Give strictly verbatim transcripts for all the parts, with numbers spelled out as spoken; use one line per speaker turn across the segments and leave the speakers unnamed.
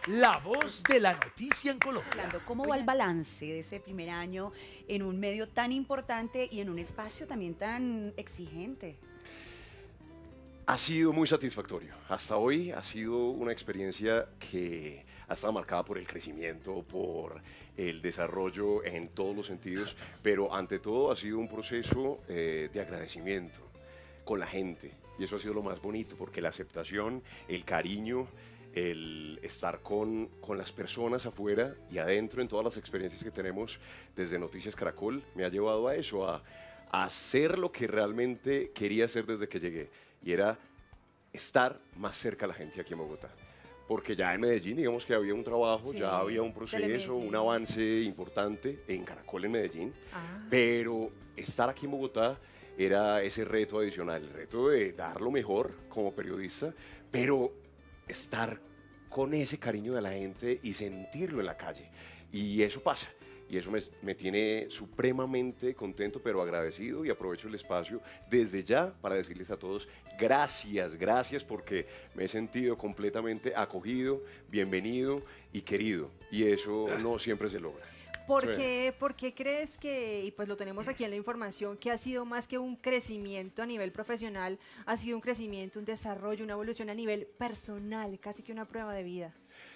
la voz de la noticia en Colombia.
Hablando, ¿cómo va el balance de ese primer año en un medio tan importante y en un espacio también tan exigente?
Ha sido muy satisfactorio. Hasta hoy ha sido una experiencia que ha estado marcada por el crecimiento, por el desarrollo en todos los sentidos, pero ante todo ha sido un proceso eh, de agradecimiento con la gente. Y eso ha sido lo más bonito, porque la aceptación, el cariño, el estar con, con las personas afuera y adentro en todas las experiencias que tenemos desde Noticias Caracol, me ha llevado a eso, a, a hacer lo que realmente quería hacer desde que llegué. Y era estar más cerca a la gente aquí en Bogotá. Porque ya en Medellín, digamos que había un trabajo,
Sí,
ya había un proceso,
Telemedellín.
un avance importante en Caracol en Medellín.
Ah.
Pero estar aquí en Bogotá era ese reto adicional, el reto de dar lo mejor como periodista, pero estar con ese cariño de la gente y sentirlo en la calle. Y eso pasa. Y eso me, me tiene supremamente contento, pero agradecido, y aprovecho el espacio desde ya para decirles a todos gracias, gracias, porque me he sentido completamente acogido, bienvenido y querido. Y eso no siempre se logra.
¿Por
Sí.
qué, por qué crees que, y pues lo tenemos aquí en la información, que ha sido más que un crecimiento a nivel profesional, ha sido un crecimiento, un desarrollo, una evolución a nivel personal, casi que una prueba de vida?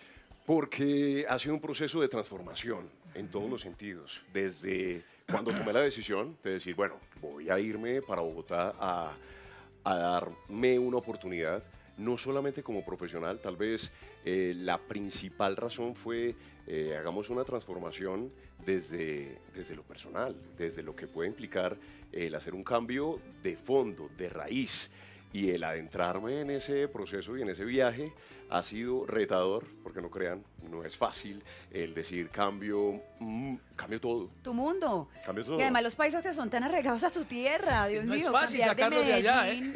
Porque ha sido un proceso de transformación en todos los sentidos. Desde cuando tomé la decisión de decir, bueno, voy a irme para Bogotá a, a darme una oportunidad, no solamente como profesional, tal vez eh, la principal razón fue, eh, hagamos una transformación desde, desde lo personal, desde lo que puede implicar el hacer un cambio de fondo, de raíz. Y el adentrarme en ese proceso y en ese viaje ha sido retador, porque no crean, no es fácil el decir cambio, mm, cambio todo,
Tu mundo.
cambio todo.
Y además los paisas que son tan arraigados a tu tierra, Dios
no es
mío.
fácil
cambiar
sacarlos de allá, ¿eh?
Medellín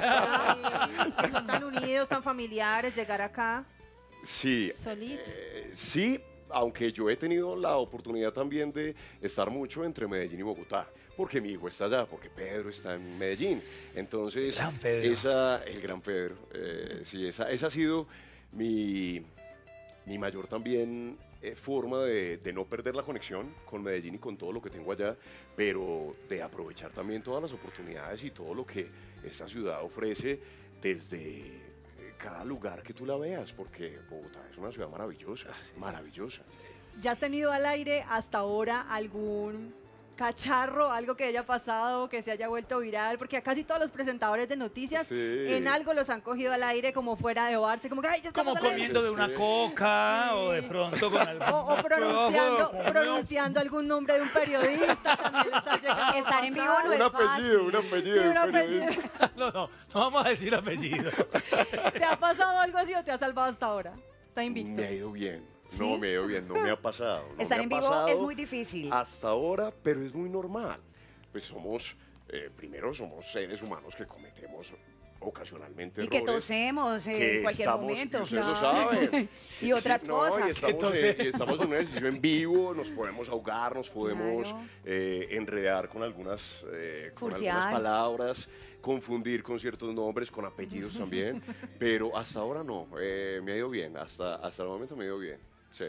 a Bogotá.
Que son tan unidos, tan familiares, llegar acá
Sí,
solito.
eh, sí, aunque yo he tenido la oportunidad también de estar mucho entre Medellín y Bogotá, porque mi hijo está allá, porque Pedro está en Medellín. Entonces,
Gran Pedro.
esa, el gran Pedro, eh, sí, esa, esa ha sido mi, mi mayor también eh, forma de, de no perder la conexión con Medellín y con todo lo que tengo allá, pero de aprovechar también todas las oportunidades y todo lo que esta ciudad ofrece desde cada lugar que tú la veas, porque Bogotá es una ciudad maravillosa, maravillosa.
¿Ya has tenido al aire hasta ahora algún cacharro, algo que haya pasado, que se haya vuelto viral? Porque a casi todos los presentadores de noticias
Sí.
en algo los han cogido al aire como fuera de Barce, como que ay, ya estamos
Como
al aire".
comiendo de una coca
Sí.
o de pronto con algún...
O, o pronunciando,
Ojo,
pronunciando algún nombre de un periodista también les ha llegado a
Estar en vivo
pasar.
no es
Un apellido, un
fácil.
apellido.
Sí, un
un
apellido.
periodista.
No, no, no vamos a decir apellido.
¿Te ha pasado algo así o te ha salvado hasta ahora? Está invicto.
Me ha ido bien.
¿Sí?
No, me ha ido bien, no me ha pasado. no
Estar
me ha
en vivo
pasado
es muy difícil.
Hasta ahora, pero es muy normal. Pues somos, eh, primero somos seres humanos que cometemos ocasionalmente
Y que
errores.
tosemos en
que
cualquier
estamos-
momento.
y usted lo
Claro.
sabe.
Y otras
Sí, no,
cosas.
Y estamos,
Entonces-
en, y estamos en un ejercicio en vivo, nos podemos ahogar, nos podemos
Claro.
eh, enredar con algunas, eh, con algunas
Furciar.
palabras, confundir con ciertos nombres, con apellidos también, pero hasta ahora no, eh, me ha ido bien, hasta, hasta el momento me ha ido bien, sí.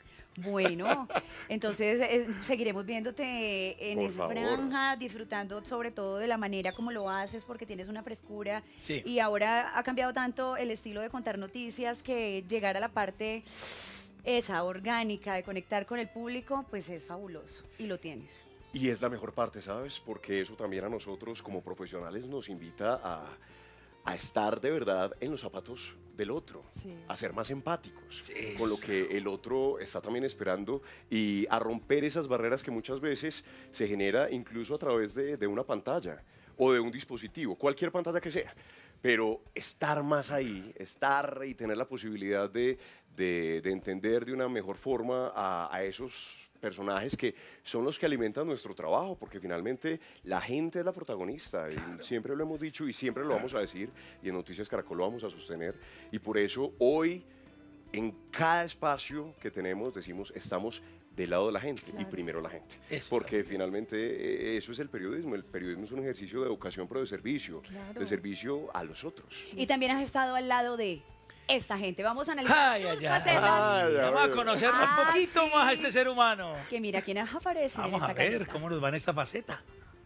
Bueno, entonces eh, seguiremos viéndote en
Por
esa
favor.
franja, disfrutando sobre todo de la manera como lo haces, porque tienes una frescura.
Sí.
Y ahora ha cambiado tanto el estilo de contar noticias que llegar a la parte esa orgánica de conectar con el público, pues es fabuloso. Y lo tienes.
Y es la mejor parte, ¿sabes? Porque eso también a nosotros como profesionales nos invita a, a estar de verdad en los zapatos del otro,
Sí.
a ser más empáticos
Sí,
con lo que el otro está también esperando y a romper esas barreras que muchas veces se genera incluso a través de, de una pantalla o de un dispositivo, cualquier pantalla que sea. Pero estar más ahí, estar y tener la posibilidad de, de- de entender de una mejor forma a, a esos personajes que son los que alimentan nuestro trabajo, porque finalmente la gente es la protagonista, y siempre lo hemos dicho y siempre lo vamos a decir, y en Noticias Caracol lo vamos a sostener, y por eso hoy en cada espacio que tenemos decimos estamos del lado de la gente y primero la gente,
Eso
porque finalmente eh, eso es el periodismo, el periodismo es un ejercicio de educación pero de servicio,
Claro.
de servicio a los otros.
Y también has estado al lado de... esta gente. Vamos a analizar
Ay,
sus
ay, ay.
facetas.
Ay, a
Vamos a
ver.
conocerlo un
Ah,
poquito
sí.
más a este ser humano.
Que mira quiénes aparecen
Vamos
en esta
a ver
carita.
cómo nos va en esta faceta.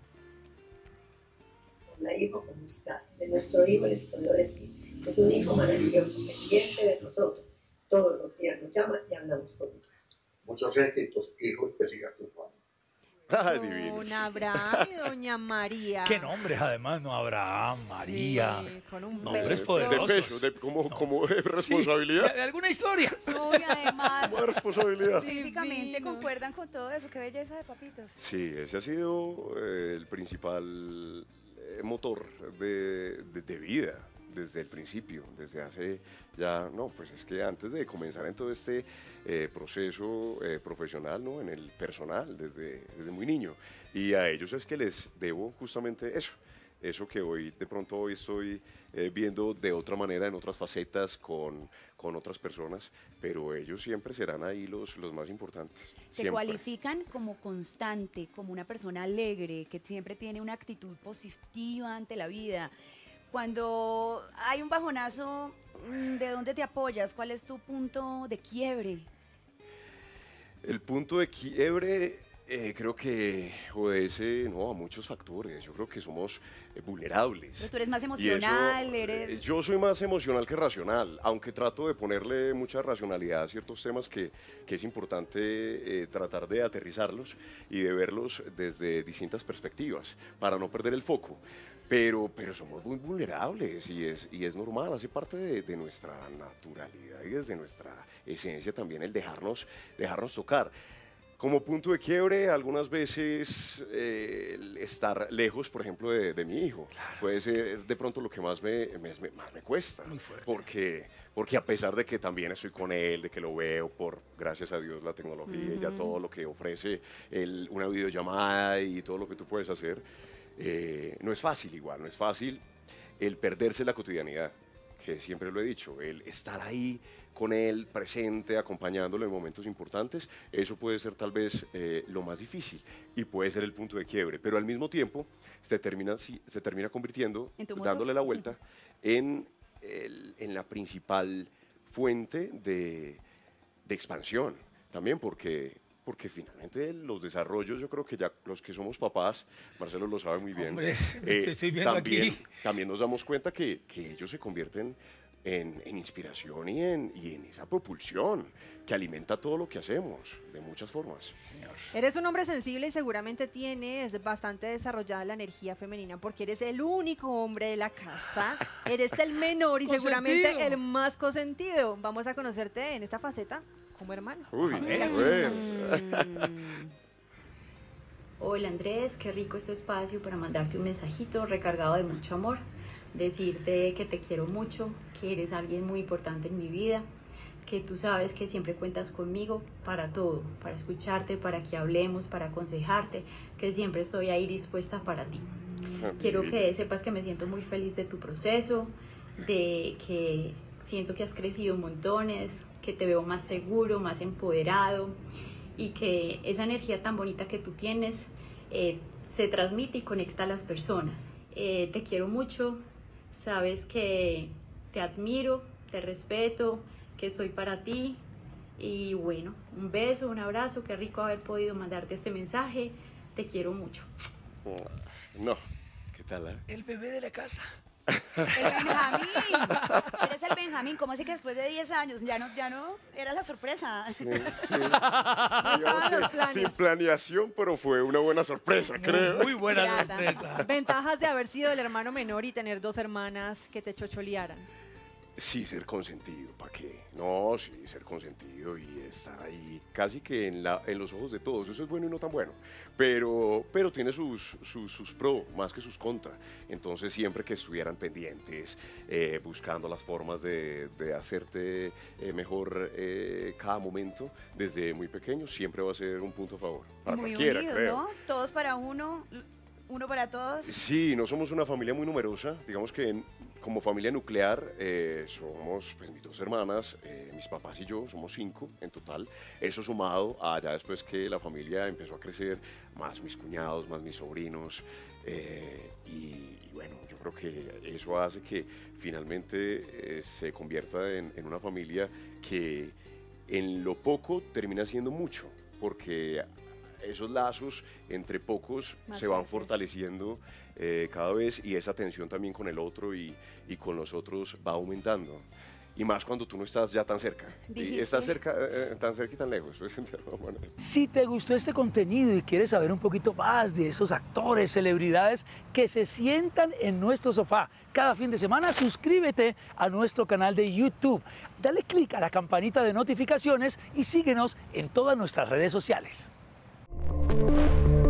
Hola hijo, ¿cómo estás? De nuestro hijo les puedo decir que es un hijo maravilloso, pendiente de nosotros. Todos los días nos llama y hablamos con él.
Muchos éxitos, hijo, y que sigas tu sueño.
Ay, divino.
Don Abraham y doña María.
Qué nombres, además, ¿no? Abraham, María.
Sí, con un
Nombres
beso.
De
poderosos.
peso, de, como,
No.
como de
Sí,
responsabilidad.
de, de alguna historia.
No, y además,
Como de responsabilidad.
físicamente
Divino.
concuerdan con todo eso. Qué belleza de papitos.
Sí, ese ha sido eh, el principal eh, motor de, de- de vida desde el principio, desde hace ya, no, pues es que antes de comenzar en todo este eh, proceso eh, profesional, ¿no? En el personal, desde, desde muy niño. Y a ellos es que les debo justamente eso. Eso que hoy, de pronto hoy estoy eh, viendo de otra manera, en otras facetas, con, con otras personas, pero ellos siempre serán ahí los, los más importantes.
Te
siempre.
cualifican como constante, como una persona alegre, que siempre tiene una actitud positiva ante la vida. Cuando hay un bajonazo, mm, ¿de dónde te apoyas? ¿Cuál es tu punto de quiebre?
El punto de quiebre eh, creo que obedece no, a muchos factores. Yo creo que somos eh, vulnerables.
Pero tú eres más
Y eso,
emocional,
eh,
eres...
Yo soy más emocional que racional, aunque trato de ponerle mucha racionalidad a ciertos temas que, que es importante eh, tratar de aterrizarlos y de verlos desde distintas perspectivas para no perder el foco. Pero, pero somos muy vulnerables y es, y es normal, hace parte de, de nuestra naturalidad y desde nuestra esencia también el dejarnos, dejarnos tocar. Como punto de quiebre, algunas veces eh, el estar lejos, por ejemplo, de, de mi hijo, puede ser de pronto lo que más me, me- me- más me cuesta.
Muy fuerte.
Porque, porque a pesar de que también estoy con él, de que lo veo por, gracias a Dios, la tecnología y ya todo lo que ofrece el- una videollamada y todo lo que tú puedes hacer, eh, no es fácil igual, no es fácil el perderse la cotidianidad, que siempre lo he dicho, el estar ahí con él, presente, acompañándolo en momentos importantes, eso puede ser tal vez eh, lo más difícil y puede ser el punto de quiebre, pero al mismo tiempo se termina, si- se termina convirtiendo,
¿En tu motor?
dándole la vuelta, en, el- en la principal fuente de, de expansión, también porque... Porque finalmente los desarrollos, yo creo que ya los que somos papás, Marcelo lo sabe muy bien,
Hombre, te estoy viendo
también,
aquí.
también nos damos cuenta que, que ellos se convierten en, en inspiración y en, y en esa propulsión que alimenta todo lo que hacemos, de muchas formas.
Señor.
Eres un hombre sensible y seguramente tienes bastante desarrollada la energía femenina porque eres el único hombre de la casa, eres el menor y seguramente
Consentido.
el más consentido. Vamos a conocerte en esta faceta como hermano.
Uy,
A ver.
a ver.
Mm,
Hola Andrés, qué rico este espacio para mandarte un mensajito recargado de mucho amor, decirte que te quiero mucho, que eres alguien muy importante en mi vida, que tú sabes que siempre cuentas conmigo para todo, para escucharte, para que hablemos, para aconsejarte, que siempre estoy ahí dispuesta para ti. Quiero que sepas que me siento muy feliz de tu proceso, de que siento que has crecido montones, que te veo más seguro, más empoderado y que esa energía tan bonita que tú tienes eh, se transmite y conecta a las personas. Eh, te quiero mucho, sabes que te admiro, te respeto, que soy para ti y bueno, un beso, un abrazo, qué rico haber podido mandarte este mensaje, te quiero mucho.
No, ¿qué tal? eh?
El bebé de la casa.
El Benjamín. Eres el Benjamín. ¿Cómo así que después de diez años ya no, ya no era la sorpresa?
Digamos
los
que
planes.
sin planeación, pero fue una buena sorpresa, creo.
Muy buena
Grata.
sorpresa.
Ventajas de haber sido el hermano menor y tener dos hermanas que te chocholearan.
Sí, ser consentido, ¿para qué? No, sí, ser consentido y estar ahí casi que en, la, en los ojos de todos. Eso es bueno y no tan bueno. Pero, pero tiene sus, sus, sus pro más que sus contra. Entonces, siempre que estuvieran pendientes, eh, buscando las formas de, de hacerte eh, mejor eh, cada momento, desde muy pequeño, siempre va a ser un punto a favor. Para
Muy
cualquiera,
unidos,
creo.
¿no? Todos para uno, uno para todos.
Sí, no somos una familia muy numerosa. Digamos que en- como familia nuclear eh, somos pues, mis dos hermanas, eh, mis papás y yo, somos cinco en total. Eso sumado a ya después que la familia empezó a crecer, más mis cuñados, más mis sobrinos. Eh, y, y bueno, yo creo que eso hace que finalmente eh, se convierta en, en una familia que en lo poco termina siendo mucho, porque esos lazos entre pocos
Más
se van
fuertes.
fortaleciendo eh, cada vez, y esa tensión también con el otro y, y con los otros va aumentando. Y más cuando tú no estás ya tan cerca. Y
Dijiste-
estás cerca, eh, tan cerca y tan lejos. pues, de alguna manera.
Si te gustó este contenido y quieres saber un poquito más de esos actores, celebridades que se sientan en nuestro sofá cada fin de semana, suscríbete a nuestro canal de YouTube. Dale clic a la campanita de notificaciones y síguenos en todas nuestras redes sociales.